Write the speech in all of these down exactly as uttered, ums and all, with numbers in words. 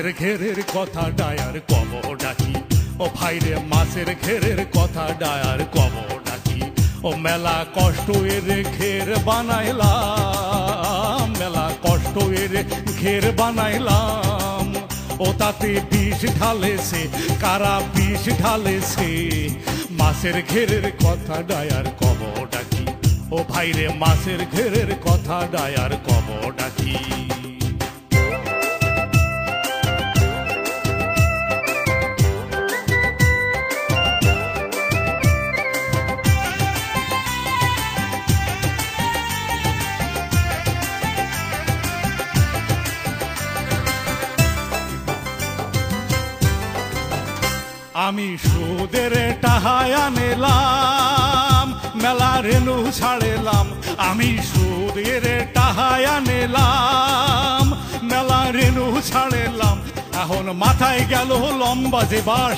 মাছের ঘেরের কথা ডায়ার কব ডাকি ও ভাইরে মাছের ঘেরের কথা ডায়ার কব ডাকি ও মেলা কষ্ট এর ঘের বানাইলাম মেলা কষ্ট এর ঘের বানাইলাম ও তাতে বিষ ঢালেছে কারা বিষ ঢালেছে মাছের ঘেরের কথা ডায়ার কব ডাকি ও ভাইরে মাছের ঘেরের কথা ডায়ার কব ডাকি আমি সুদের টাহায় আনেলাম মেলা রেনু ছাড়েলাম আমি সুদের টাহায় আনেলাম মেলা রেনু ছাড়েলাম এখন মাথায় গেল লম্বা যে বাস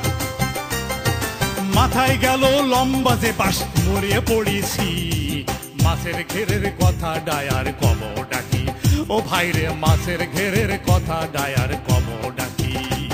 মাথায় গেল লম্বা যে বাস মরিয়ে পড়েছি মাছের ঘেরের কথা ডায়ার কব ডাকি ও ভাইরে মাছের ঘেরের কথা ডায়ার কব ডাকি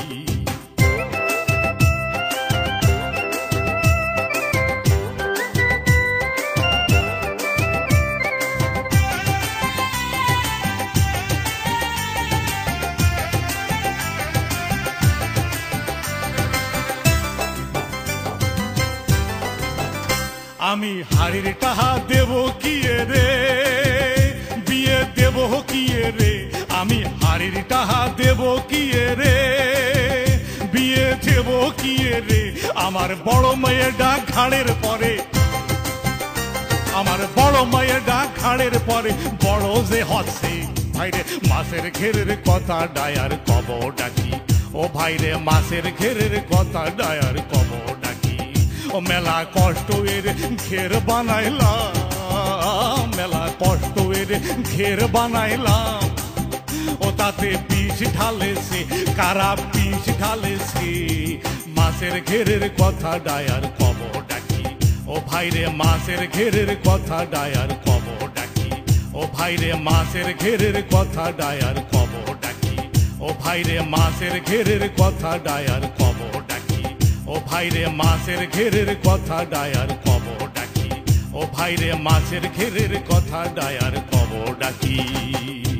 আমি হাড়ির টাহা দেব কি রে বিয়ে দেব কি রে আমি হাড়ির টাহা দেব কি রে বিয়ে দেব কি রে আমার বড় মেয়ের ডাক ঘাড়ের পরে আমার বড় মেয়ের ডাক ঘাড়ের পরে বড় যে হচ্ছে ভাইরে মাছের ঘেরের কথা ডায়ার কব ডাকি ও ভাইরে মাছের ঘেরের কথা ডায়ার কব ডাকি ও মেলা কষ্ট এর ঘের বানাইলাম মেলা কষ্ট এর ঘের বানাইলাম ও তাতে বিষ ঢালেছে কারা বিষ ঢালেছে মাছের ঘেরের কথা ডায়ার কব ডাকি ও ভাইরে মাছের ঘেরের কথা ডায়ার কব ডাকি ও ভাইরে মাছের ঘেরের কথা ডায়ার কব ডাকি ও ভাইরে মাছের ঘেরের কথা ডায়ার কব ডাকি ও ভাইরে মাছের ঘেরের কথা ডায়ার কব ডাকি ও ভাইরে মাছের ঘেরের কথা ডায়ার কব ডাকি।